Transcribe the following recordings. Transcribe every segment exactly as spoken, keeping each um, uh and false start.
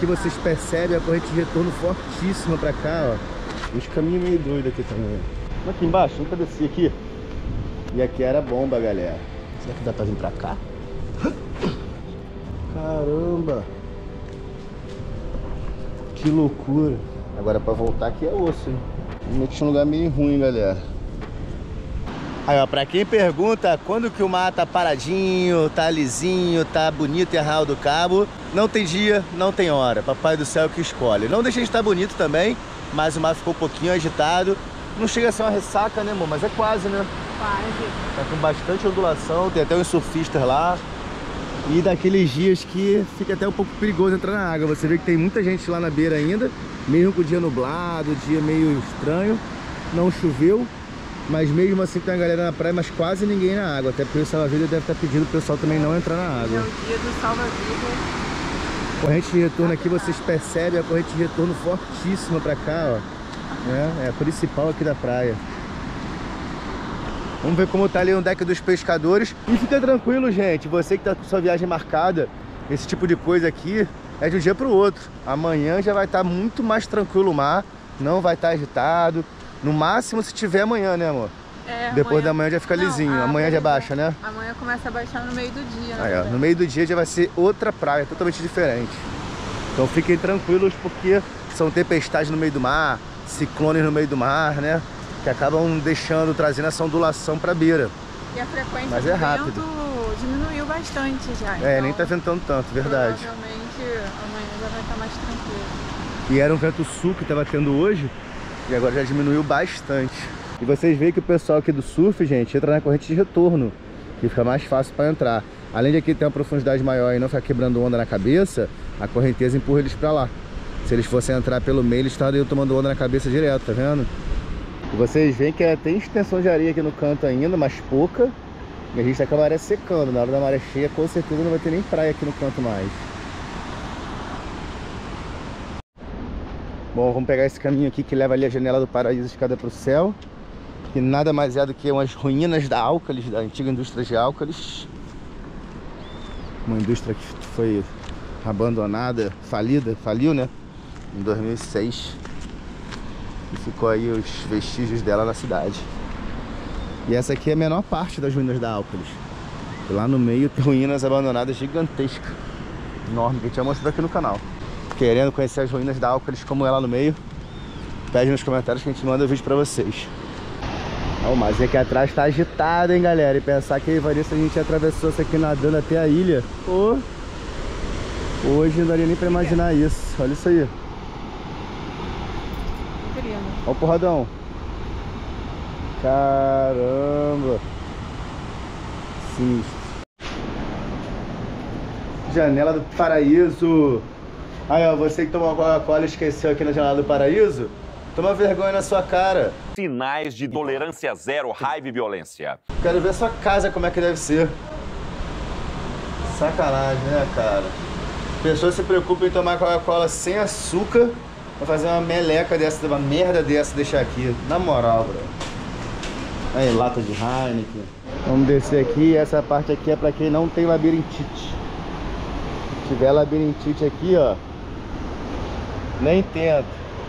aqui vocês percebem a corrente de retorno fortíssima pra cá, ó. Os caminhos meio doidos aqui também. Vamos aqui embaixo, nunca desci aqui. E aqui era bomba, galera. Será que dá pra vir pra cá? Caramba! Que loucura! Agora pra voltar aqui é osso, hein? Realmente um lugar meio ruim, galera. Aí, ó, pra quem pergunta quando que o mar tá paradinho, tá lisinho, tá bonito e Arraial do Cabo, não tem dia, não tem hora. Papai do céu que escolhe. Não deixa de estar bonito também, mas o mar ficou um pouquinho agitado. Não chega a ser uma ressaca, né, amor? Mas é quase, né? Quase. Tá com bastante ondulação, tem até uns surfistas lá. E daqueles dias que fica até um pouco perigoso entrar na água. Você vê que tem muita gente lá na beira ainda, mesmo com o dia nublado, o dia meio estranho. Não choveu, mas mesmo assim tem uma galera na praia, mas quase ninguém na água. Até porque o salva-vidas deve estar pedindo pro pessoal também não entrar na água. É o dia do salva-vidas. Corrente de retorno aqui, vocês percebem a corrente de retorno fortíssima pra cá, ó. É, é a principal aqui da praia. Vamos ver como tá ali no deck dos pescadores. E fica tranquilo, gente. Você que tá com sua viagem marcada, esse tipo de coisa aqui é de um dia pro outro. Amanhã já vai estar muito mais tranquilo o mar. Não vai estar agitado. No máximo se tiver amanhã, né, amor? É, Depois amanhã... da manhã já fica Não, lisinho. ah, Amanhã já beleza. baixa, né? Amanhã começa a baixar no meio do dia, né? Aí, ó, no meio do dia já vai ser outra praia, totalmente diferente. Então fiquem tranquilos porque são tempestades no meio do mar, ciclones no meio do mar, né? Que acabam deixando, trazendo essa ondulação pra beira. E a frequência Mas do é rápido. vento diminuiu bastante já. É, então, nem tá ventando tanto, verdade. provavelmente amanhã já vai estar mais tranquilo. E era um vento sul que tava tendo hoje, e agora já diminuiu bastante. E vocês veem que o pessoal aqui do surf, gente, entra na corrente de retorno, que fica mais fácil para entrar. Além de aqui ter uma profundidade maior e não ficar quebrando onda na cabeça, a correnteza empurra eles para lá. Se eles fossem entrar pelo meio, eles estariam tomando onda na cabeça direto, tá vendo? E vocês veem que tem extensão de areia aqui no canto ainda, mas pouca. E a gente tá com a maré secando. Na hora da maré cheia, com certeza não vai ter nem praia aqui no canto mais. Bom, vamos pegar esse caminho aqui que leva ali a janela do paraíso, escada para o céu. Que nada mais é do que umas ruínas da Álcalis, da antiga indústria de Álcalis. Uma indústria que foi abandonada, falida, faliu, né? Em dois mil e seis. E ficou aí os vestígios dela na cidade. E essa aqui é a menor parte das ruínas da Álcalis. E lá no meio tem ruínas abandonadas gigantescas, enorme, que a gente já mostrou aqui no canal. Querendo conhecer as ruínas da Álcalis como é lá no meio, pede nos comentários que a gente manda o vídeo pra vocês. O marzinho aqui atrás tá agitado, hein, galera. E pensar que Vanessa, a gente atravessou isso aqui nadando até a ilha. Pô, hoje não daria nem pra imaginar isso. Olha isso aí. Olha o porradão. Caramba. Sinistro. Janela do paraíso. Aí, ó, você que tomou Coca-Cola e esqueceu aqui na janela do paraíso, toma vergonha na sua cara. Sinais de tolerância zero, raiva e violência. Quero ver a sua casa como é que deve ser. Sacanagem, né, cara? Pessoas se preocupam em tomar Coca-Cola sem açúcar pra fazer uma meleca dessa, uma merda dessa deixar aqui. Na moral, bro. Aí, lata de Heineken. Vamos descer aqui. Essa parte aqui é pra quem não tem labirintite. Se tiver labirintite aqui, ó, nem tenta.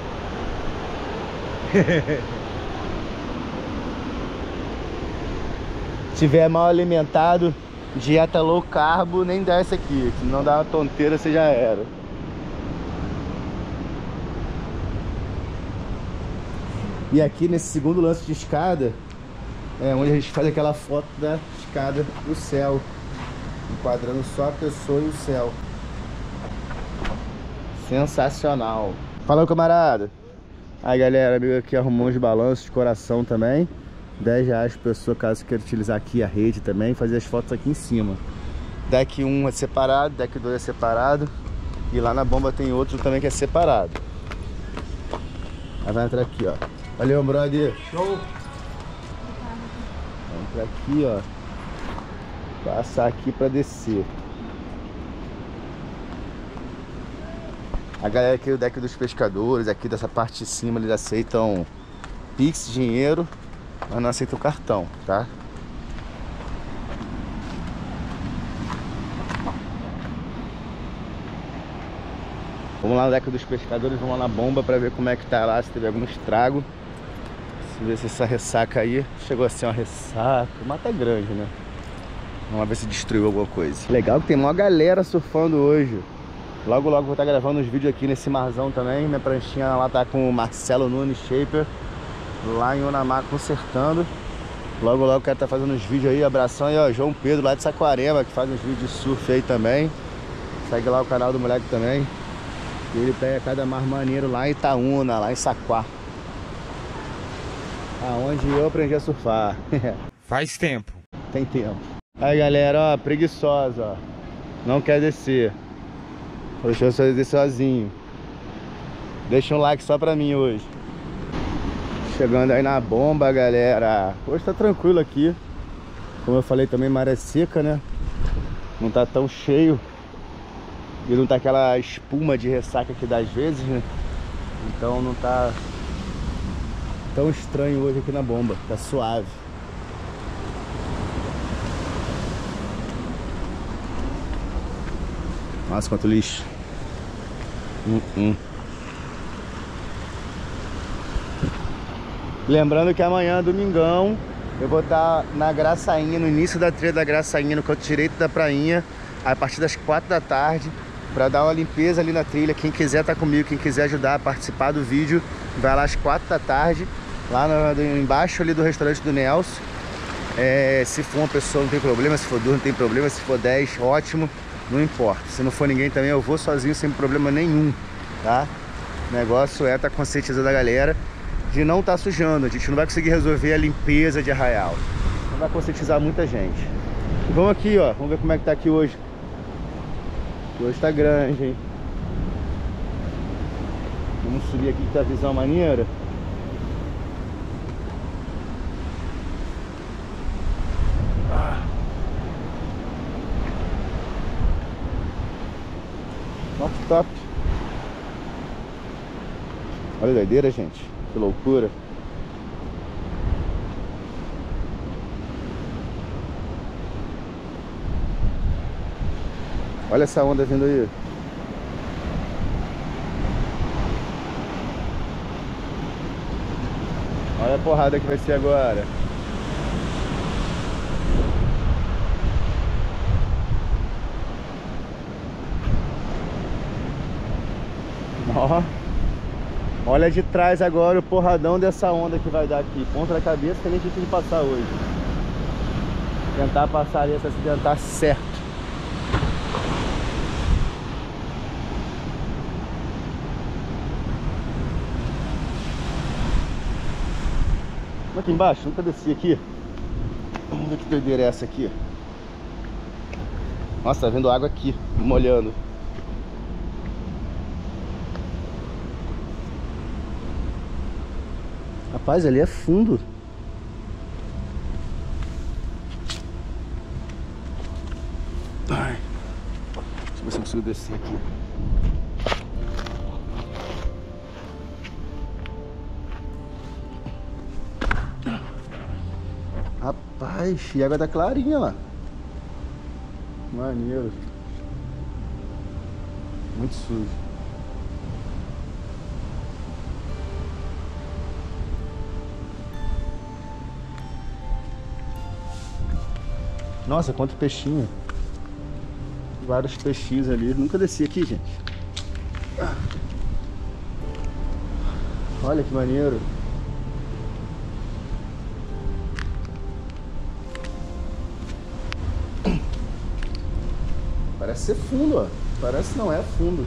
Se tiver mal alimentado, dieta low carbo, nem desce aqui. Se não dá uma tonteira, você já era. E aqui nesse segundo lance de escada é onde a gente faz aquela foto da escada do céu, enquadrando só a pessoa e o céu. Sensacional. Fala, camarada. Aí, galera, amigo aqui arrumou uns balanços de coração também. dez reais por pessoa, caso queira utilizar aqui a rede também, fazer as fotos aqui em cima. Deck um é separado, deck dois é separado. E lá na bomba tem outro também que é separado. Aí vai entrar aqui, ó. Valeu, brother. Show. Vai entrar aqui, ó. Passar aqui pra descer. A galera aqui do deck dos pescadores, aqui dessa parte de cima, eles aceitam Pix, dinheiro, mas não aceitam cartão, tá? Vamos lá no deck dos pescadores, vamos lá na bomba pra ver como é que tá lá, se teve algum estrago. Se ver se essa ressaca aí chegou a ser uma ressaca. O mar tá grande, né? Vamos ver se destruiu alguma coisa. Legal que tem uma galera surfando hoje. Logo logo vou estar gravando uns vídeos aqui nesse marzão também. Minha pranchinha lá tá com o Marcelo Nunes Shaper, lá em Unamar consertando. Logo logo quero estar fazendo uns vídeos aí. Abração aí, ó, João Pedro lá de Saquarema, que faz uns vídeos de surf aí também. Segue lá o canal do moleque também. E ele pega cada mar maneiro lá em Itaúna, lá em Saquá, aonde eu aprendi a surfar. Faz tempo. Tem tempo. Aí galera, ó, preguiçosa, ó. Não quer descer. Deixa eu descer sozinho. Deixa um like só pra mim hoje. Chegando aí na bomba, galera. Hoje tá tranquilo aqui. Como eu falei também, maré seca, né? Não tá tão cheio. E não tá aquela espuma de ressaca que dá às vezes, né? Então não tá tão estranho hoje aqui na bomba. Tá suave. Nossa, quanto lixo. Hum, hum. Lembrando que amanhã, domingão, eu vou estar na Graçainha, no início da trilha da Graçainha, no canto direito da prainha, a partir das quatro da tarde, para dar uma limpeza ali na trilha. Quem quiser estar comigo, quem quiser ajudar a participar do vídeo, vai lá às quatro da tarde, lá no, embaixo ali do restaurante do Nelson. É, se for uma pessoa não tem problema, se for duas não tem problema, se for dez, ótimo, não importa. Se não for ninguém também, eu vou sozinho sem problema nenhum, tá? O negócio é estar conscientizando a galera de não estar sujando. A gente não vai conseguir resolver a limpeza de arraial, não vai conscientizar muita gente. E vamos aqui, ó, vamos ver como é que tá aqui hoje. Hoje tá grande, hein? Vamos subir aqui que tá a visão maneira. Ah. Top, top. Olha a doideira, gente. Que loucura. Olha essa onda vindo aí. Olha a porrada que vai ser agora. Ó. Olha de trás agora o porradão dessa onda que vai dar aqui. Ponta da cabeça que nem difícil de passar hoje. Tentar passar ali, se acidentar certo. Aqui embaixo, nunca desci aqui. Vamos ver que doideira é essa aqui. Nossa, tá vendo água aqui, molhando. Rapaz, ali é fundo. Ai. Deixa eu ver se eu consigo descer aqui. Rapaz, e a água tá clarinha lá. Maneiro. Muito sujo. Nossa, quanto peixinho. Vários peixinhos ali. Nunca desci aqui, gente. Olha que maneiro. Parece ser fundo, ó. Parece não, é fundo.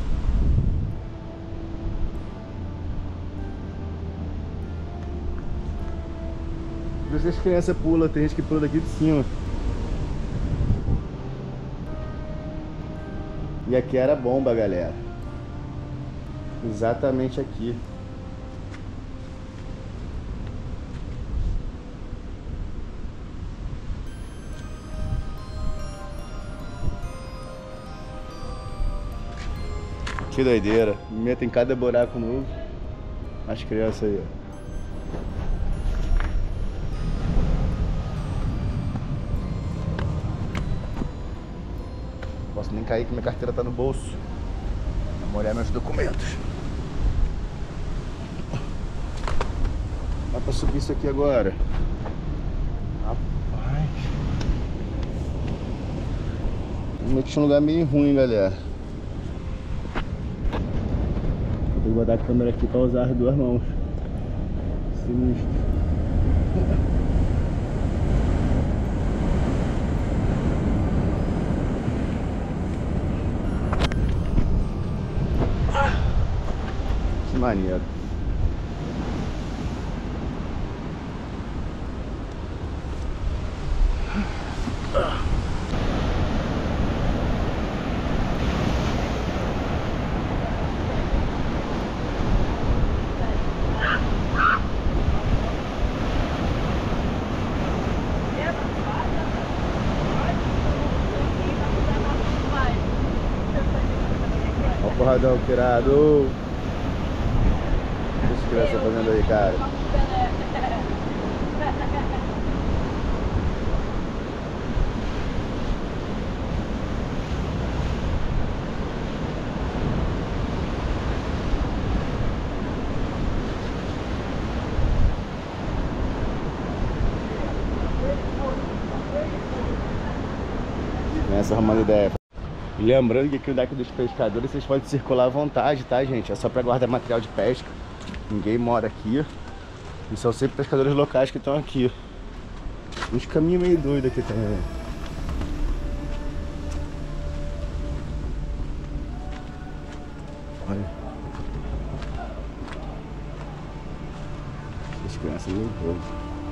Por isso que as crianças pulam, tem gente que pula daqui de cima. E aqui era bomba, galera. Exatamente aqui. Que doideira. Me meto em cada buraco novo. As crianças aí, ó. Posso nem cair que minha carteira tá no bolso. Vamos olhar meus documentos. Dá pra subir isso aqui agora. Rapaz. Eu meti um lugar meio ruim, galera. Vou ter que botar a câmera aqui pra usar as duas mãos. Sinistro. Que maneiro. Olha o porradão tirado. O que esse criança tá fazendo aí, cara? Essa arrumando ideia. E lembrando que aqui no deck dos pescadores vocês podem circular à vontade, tá, gente? É só pra guardar material de pesca. Ninguém mora aqui. E são sempre pescadores locais que estão aqui. Uns caminhos meio doidos aqui também. Olha. Essas crianças meio doidas.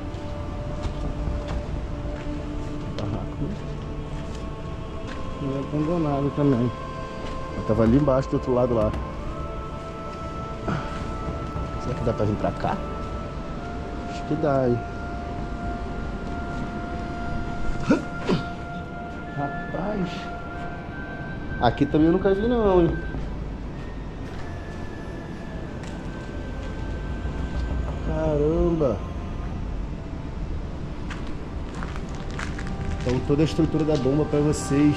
Barraco. E abandonado também. Eu tava ali embaixo do outro lado lá. Será que dá pra vir pra cá? Acho que dá aí. Rapaz, aqui também eu nunca vi não, hein? Caramba. Então toda a estrutura da bomba pra vocês.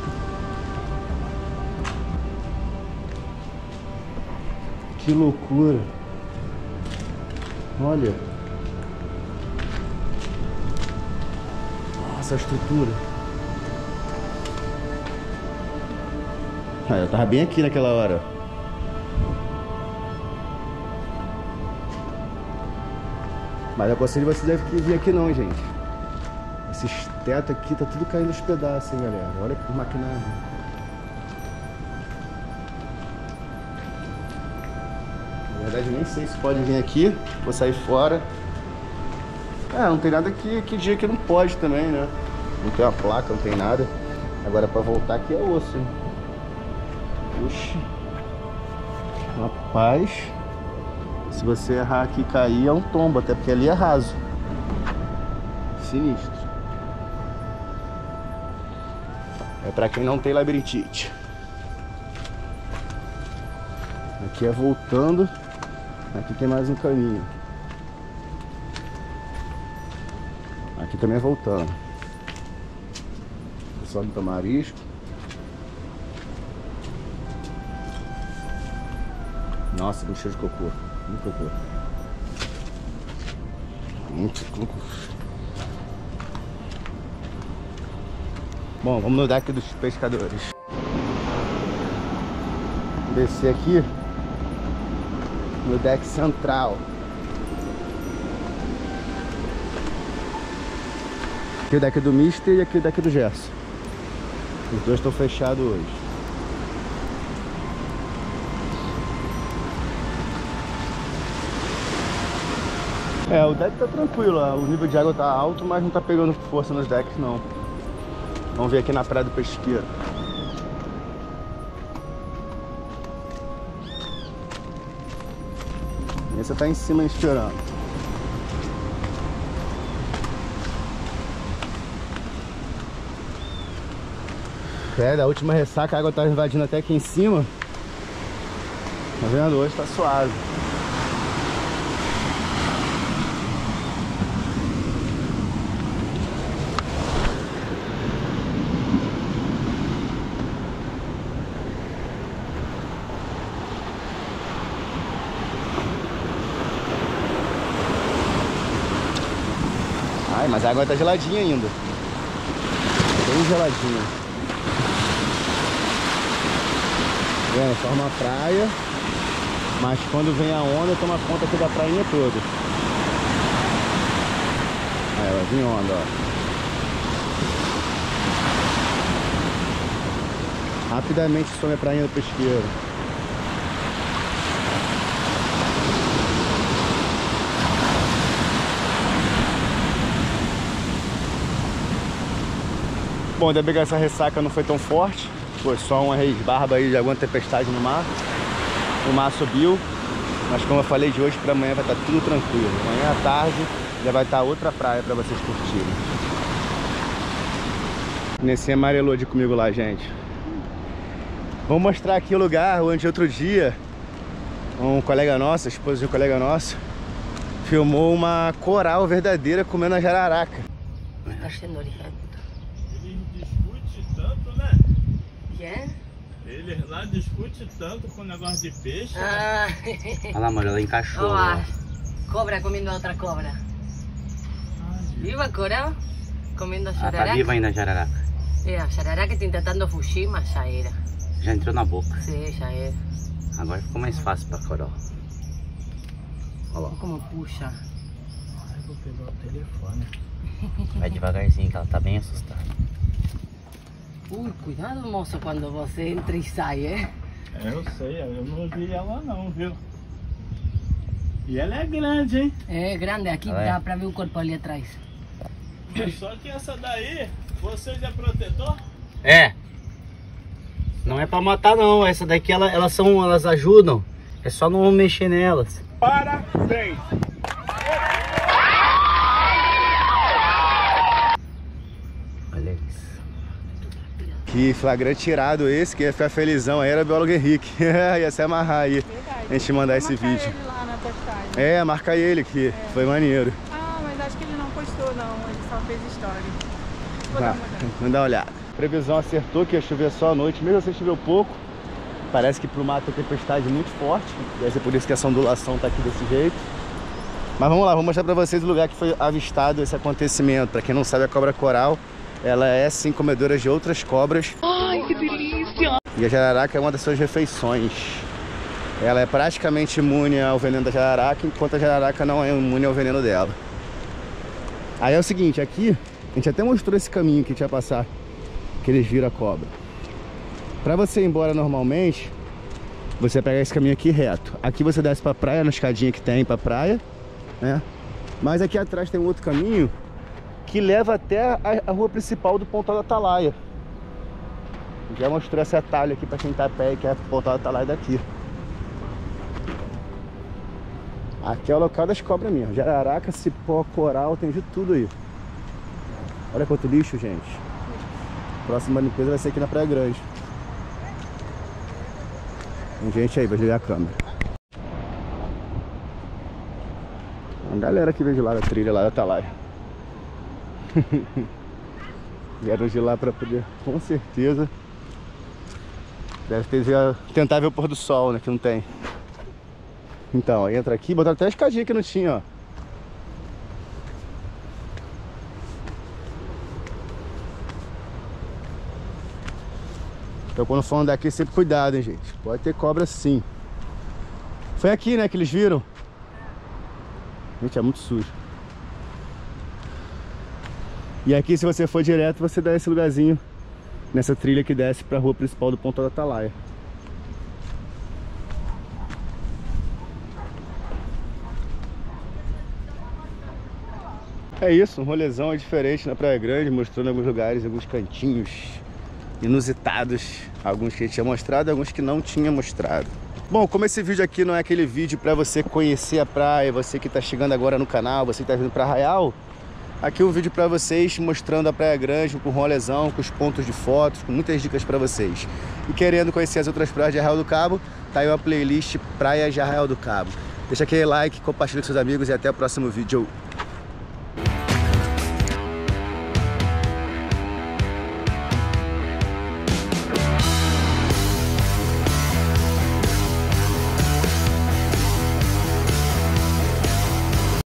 Que loucura. Olha. Nossa, a estrutura. Ah, eu tava bem aqui naquela hora. Mas eu aconselho vocês a vir aqui não, gente. Esses tetos aqui tá tudo caindo aos pedaços, hein, galera. Olha que maquinário. Na verdade, nem sei se pode vir aqui. Vou sair fora. É, não tem nada que, que dia que não pode também, né? Não tem uma placa, não tem nada. Agora pra voltar aqui é osso, hein? Puxa. Rapaz. Se você errar aqui e cair, é um tombo. Até porque ali é raso. Sinistro. É pra quem não tem labirintite. Aqui é voltando. Aqui tem mais um caminho. Aqui também é voltando. Pessoal do Tamarisco. Nossa, tem cheiro de cocô. Muito cocô. Muito cocô. Bom, vamos no deck dos pescadores. Vou descer aqui no deck central. Aqui o deck do Mister e aqui o deck do Gerson. Os dois estão fechados hoje. É, o deck tá tranquilo, o nível de água tá alto, mas não tá pegando força nos decks não. Vamos ver aqui na Praia do Pesqueiro. Esse tá em cima esperando. É, da última ressaca a água tá invadindo até aqui em cima. Tá vendo? Hoje tá suave. Ai, mas a água tá geladinha ainda. Bem geladinha. É, forma uma praia. Mas quando vem a onda, toma conta aqui da prainha toda. Aí ela vem onda, ó. Rapidamente some a prainha do pesqueiro. Bom, ainda bem que essa ressaca não foi tão forte. Foi só uma resbarba aí de alguma tempestade no mar. O mar subiu. Mas como eu falei, de hoje para amanhã vai estar tudo tranquilo. Amanhã à tarde já vai estar outra praia para vocês curtirem. Nesse amarelou de comigo lá, gente. Vou mostrar aqui o lugar onde outro dia um colega nosso, a esposa de um colega nosso, filmou uma coral verdadeira comendo a jararaca. Eles discutem tanto, né? Quem? Eles lá discutem tanto com o negócio de peixe. Ah, Olha lá, amor, ela encaixou. oh, Lá. cobra comiendo a otra cobra. Viva coral comiendo a Ela tá jararaca. viva ainda, a jararaca. É, a jararaca está tentando fugir, mas já era. Já entrou na boca. Sim, já era. Agora ficou mais fácil pra coral. Olha lá. Como puxa. Ai, vou pegar o telefone. Vai devagarzinho que ela tá bem assustada. Ui, cuidado, moço, quando você entra e sai, é? É, eu sei, eu não vi ela não, viu? E ela é grande, hein? É grande, aqui Ah, é? dá pra ver o corpo ali atrás. Só que essa daí, vocês é protetor? É. Não é pra matar não. Essa daqui ela, elas são, elas ajudam. É só não mexer nelas. Parabéns! Olha isso. Que flagrante tirado esse, que ia ficar felizão aí, era o biólogo Henrique. Ia se amarrar aí. Verdade. A gente mandar esse Marcar vídeo. ele lá na postagem. É, marca ele que É. foi maneiro. Ah, mas acho que ele não postou não, ele só fez story. Vou Tá, dar uma olhada. vamos dar uma olhada. A previsão acertou que ia chover só à noite, mesmo assim choveu pouco. Parece que pro mar tem tempestade muito forte. Deve ser por isso que essa ondulação tá aqui desse jeito. Mas vamos lá, vou mostrar pra vocês o lugar que foi avistado esse acontecimento. Pra quem não sabe, a cobra coral, ela é sim comedora de outras cobras. Ai, que delícia! E a jararaca é uma das suas refeições. Ela é praticamente imune ao veneno da jararaca, enquanto a jararaca não é imune ao veneno dela. Aí é o seguinte, aqui a gente até mostrou esse caminho que a gente ia passar, que eles viram a cobra. Pra você ir embora normalmente, você pega esse caminho aqui reto. Aqui você desce pra praia, na escadinha que tem pra praia, né? Mas aqui atrás tem um outro caminho que leva até a, a rua principal do Pontal da Atalaia. Já mostrou esse atalho aqui pra quem tá a pé, que é o Pontal da Atalaia daqui. Aqui é o local das cobras mesmo. Jararaca, cipó, coral, tem de tudo aí. Olha quanto lixo, gente. Próxima limpeza vai ser aqui na Praia Grande. Tem gente aí, vai ligar a câmera. Uma galera que veio de lá da trilha, lá da Atalaia. Vieram de lá pra poder, com certeza. Deve ter já tentar ver o pôr do sol, né? Que não tem. Então, aí entra aqui, botaram até a escadinha que não tinha, ó. Então quando for andar aqui, sempre cuidado, hein, gente. Pode ter cobra sim. Foi aqui, né, que eles viram? Gente, é muito sujo. E aqui, se você for direto, você dá esse lugarzinho nessa trilha que desce pra rua principal do Pontal da Atalaia. É isso, um rolezão diferente na Praia Grande, mostrando alguns lugares, alguns cantinhos inusitados. Alguns que a gente tinha mostrado, alguns que não tinha mostrado. Bom, como esse vídeo aqui não é aquele vídeo para você conhecer a praia, você que está chegando agora no canal, você que está vindo para Arraial, aqui um vídeo para vocês mostrando a Praia Grande, com rolezão, com os pontos de fotos, com muitas dicas para vocês. E querendo conhecer as outras praias de Arraial do Cabo, tá aí uma playlist Praias de Arraial do Cabo. Deixa aquele like, compartilha com seus amigos e até o próximo vídeo.